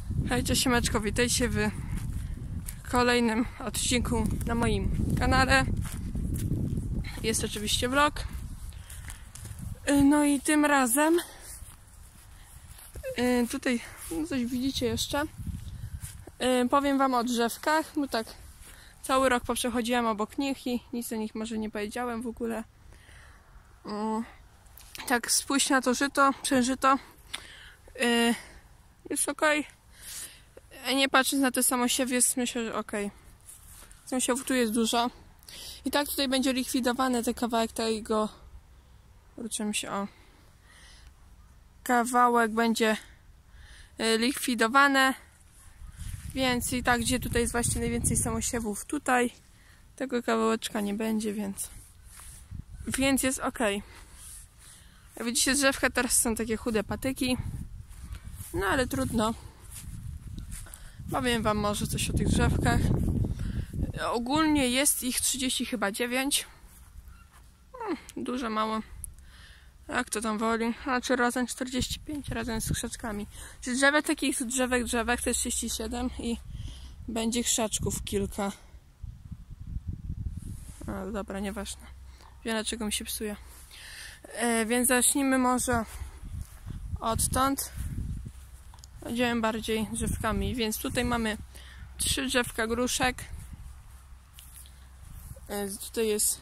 Hej, cześć, siemeczko, witajcie w kolejnym odcinku na moim kanale. Jest oczywiście vlog. No i tym razem tutaj coś widzicie jeszcze. Powiem wam o drzewkach, bo tak cały rok poprzechodziłam obok nich i nic o nich może nie powiedziałem w ogóle. Tak, spójrz na to żyto, przężyto. Jest ok. Nie patrząc na te samosiewy, jest, myślę, że ok. Samosiewów tu jest dużo. I tak tutaj będzie likwidowany ten kawałek tego. Wrócimy się, o. Kawałek będzie likwidowane. Więc i tak, gdzie tutaj jest właśnie najwięcej samosiewów, tutaj tego kawałeczka nie będzie, więc jest ok. Jak widzicie, drzewka teraz są takie chude patyki. No ale trudno. Powiem wam może coś o tych drzewkach. Ogólnie jest ich 30 chyba 9. Dużo, mało. Jak to tam woli? Znaczy razem 45, razem z krzaczkami. Czyli drzewek takich drzewek to jest 37 i będzie krzaczków kilka. No dobra, nieważne. Wiem, dlaczego mi się psuje. Więc zacznijmy może odtąd. Będziemy bardziej drzewkami, więc tutaj mamy 3 drzewka gruszek. Tutaj jest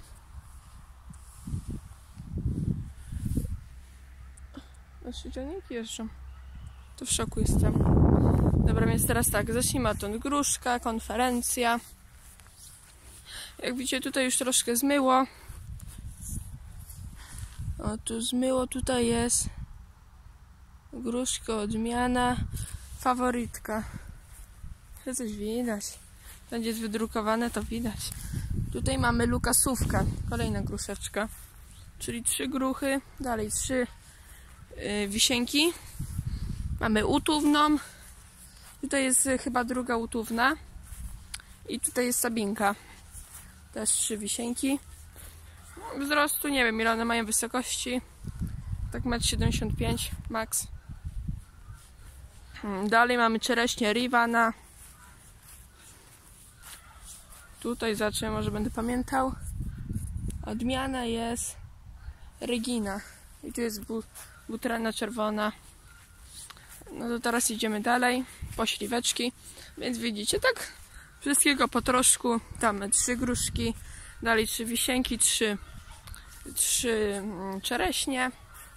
ciągniki jeżdżą. To w szoku jestem. Dobra, więc teraz tak, zacznijmy od gruszka, konferencja. Jak widzicie, tutaj już troszkę zmyło. O, tu zmyło, tutaj jest gruszka, odmiana, faworytka. To coś widać. Będzie wydrukowane, to widać. Tutaj mamy lukasówkę, kolejna gruszeczka. Czyli 3 gruchy, dalej 3 wisienki. Mamy utówną. Tutaj jest chyba druga utówna. I tutaj jest sabinka. Też 3 wisienki. Wzrostu nie wiem ile one mają wysokości. Tak 1,75 m max. Dalej mamy czereśnie Rivana. Tutaj zacznę, może będę pamiętał. Odmiana jest Regina. I tu jest butrana czerwona. No to teraz idziemy dalej. Po śliweczki. Więc widzicie, tak wszystkiego po troszku. Tam 3 gruszki. Dalej 3 wisienki, 3 czereśnie.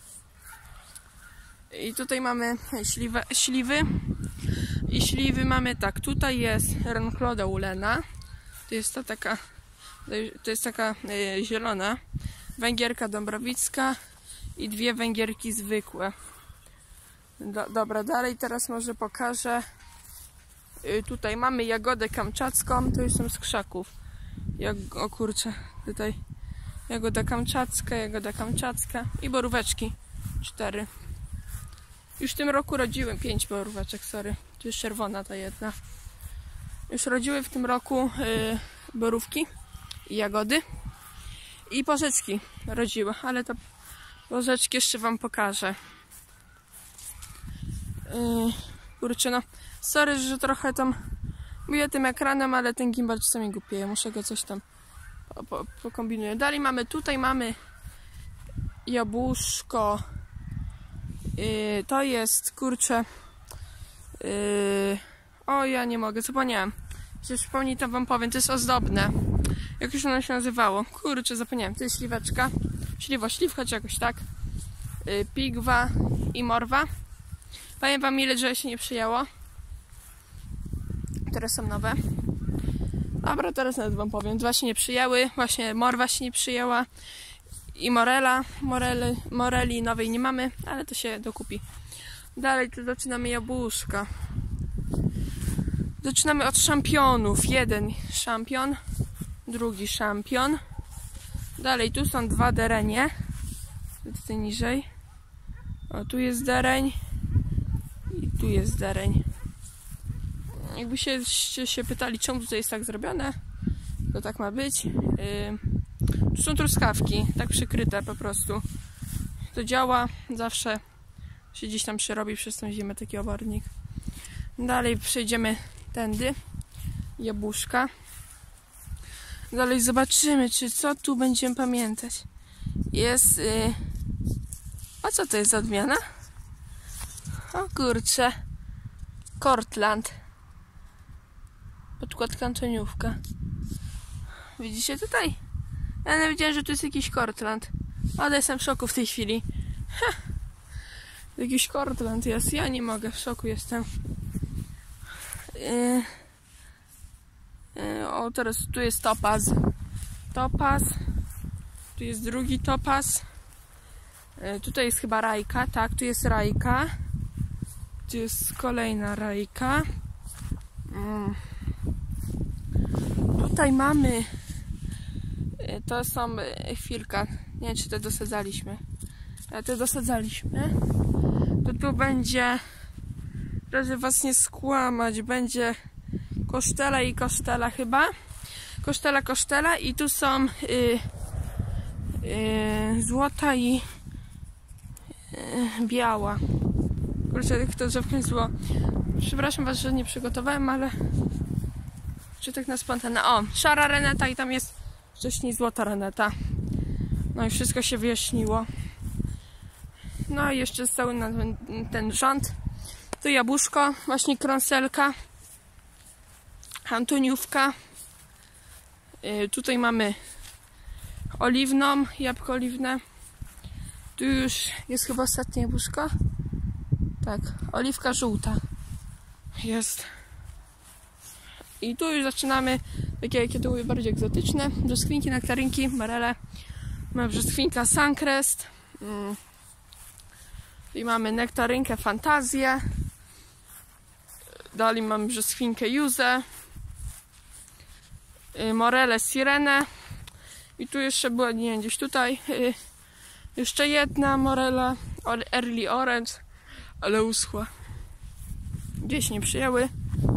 I tutaj mamy śliwy. I śliwy mamy tak. Tutaj jest Rencloda Ulena. To jest taka zielona. Węgierka dąbrowicka i 2 węgierki zwykłe. Dobra, dalej teraz może pokażę. Tutaj mamy jagodę kamczacką. To już są z krzaków. O kurczę, tutaj jagoda kamczacka i boróweczki 4. Już w tym roku rodziły 5 boróweczek, sorry. Tu jest czerwona ta jedna. Już rodziły w tym roku borówki i jagody. I porzeczki rodziły, ale to porzeczki jeszcze wam pokażę. Kurczę, no sorry, że trochę tam mówię tym ekranem, ale ten gimbal czasami głupieje. Muszę go coś tam pokombinuję. Dalej tutaj mamy jabłuszko. To jest, kurczę, o ja nie mogę, zapomniałem. Jeśli przypomnij, to wam powiem, to jest ozdobne. Jak już ono się nazywało? Kurczę, zapomniałem. To jest śliweczka, śliwka czy jakoś tak. Pigwa i morwa. Powiem wam, ile drzew się nie przyjęło. Teraz są nowe. Dobra, teraz nawet wam powiem. 2 się nie przyjęły. Właśnie morwa się nie przyjęła. I moreli nowej nie mamy, ale to się dokupi. Dalej tu zaczynamy jabłuszka. Zaczynamy od szampionów. 1 szampion, drugi szampion. Dalej tu są 2 derenie. Tutaj niżej. O, tu jest dereń. I tu jest dereń. Jakby się pytali, czemu tutaj jest tak zrobione, to tak ma być. Tu są truskawki, tak przykryte po prostu. To działa zawsze. Się gdzieś tam przerobi przez tą zimę taki obornik. Dalej przejdziemy tędy. Jabłuszka. Dalej zobaczymy, czy co tu będziemy pamiętać. Jest... A co to jest za odmiana? O kurczę. Cortland. Podkładka Antoniówka. Widzicie tutaj? Ja nie wiedziałem, że tu jest jakiś Cortland. Ale jestem w szoku w tej chwili. Ha! Jakiś Cortland jest. Ja nie mogę. W szoku jestem. O, teraz tu jest topaz. Topaz. Tu jest drugi topaz. Tutaj jest chyba rajka. Tak, tu jest rajka. Tu jest kolejna rajka. Tutaj mamy... To są... Chwilka. Nie wiem, czy te dosadzaliśmy. Ale te dosadzaliśmy. To tu będzie... Proszę was nie skłamać. Będzie kosztela i kosztela chyba. Kosztela i tu są złota i biała. Kurczę, jak to drzewko było. Przepraszam was, że nie przygotowałem, ale czy tak na spontane. O, szara reneta i tam jest wcześniej złota reneta. No i wszystko się wyjaśniło. No i jeszcze cały ten rząd. Tu jabłuszko, właśnie krąselka. Antoniówka. Tutaj mamy oliwną, jabłko oliwne. Tu już jest chyba ostatnie jabłuszko. Tak, oliwka żółta jest. I tu już zaczynamy takie, jakie to były bardziej egzotyczne. Brzoskwinki, nektarynki, marele. Mamy brzoskwinka Suncrest. I mamy nektarynkę Fantazję. Dalej mamy brzoskwinkę Juzę. Morele Sirenę. I tu jeszcze była, nie wiem, gdzieś tutaj. Jeszcze jedna morela Early Orange, ale uschła. Gdzieś nie przyjęły.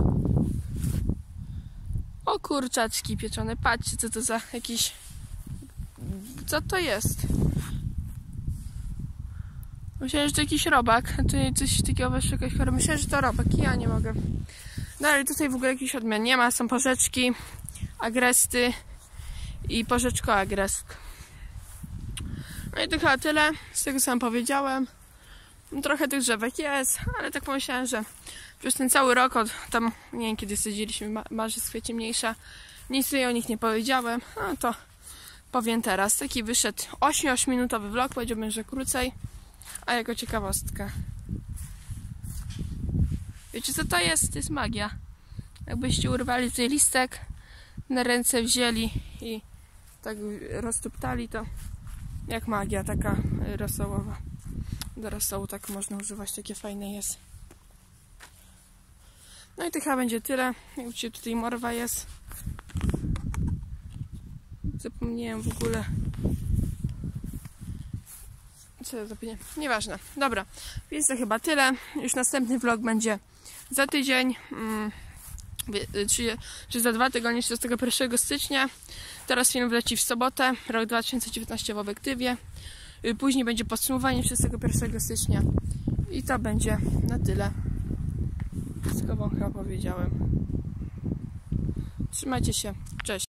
O kurczaczki pieczone. Patrzcie, co to za jakiś... Co to jest? Myślałem, że to jakiś robak. A tu coś takiego weszło, jakaś chora. Myślałem, że to robak. Ja nie mogę. No ale tutaj w ogóle jakichś odmian nie ma. Są porzeczki, agresty i porzeczko agrest. No i to chyba tyle. Z tego, co wam powiedziałem. Trochę tych drzewek jest, ale tak pomyślałem, że przez ten cały rok od tam, nie wiem kiedy sadziliśmy, marzec, kwiecień mniejsza, nic sobie o nich nie powiedziałem, no to powiem teraz. Taki wyszedł 8-minutowy vlog, powiedziałbym, że krócej, a jako ciekawostka. Wiecie co to jest? To jest magia. Jakbyście urwali tutaj listek, na ręce wzięli i tak roztuptali, to jak magia taka rosołowa. Do rosołu tak można używać, takie fajne jest. No i to chyba będzie tyle. Jak widzicie, tutaj morwa jest. Zapomniałem w ogóle. Co ja zapomniałem? Nieważne. Dobra, więc to chyba tyle. Już następny vlog będzie za tydzień. Czy za 2 tygodnie, 31 stycznia. Teraz film wleci w sobotę. Rok 2019 w obiektywie. Później będzie podsumowanie 31 stycznia. I to będzie na tyle. Wszystko wam chyba powiedziałem. Trzymajcie się. Cześć.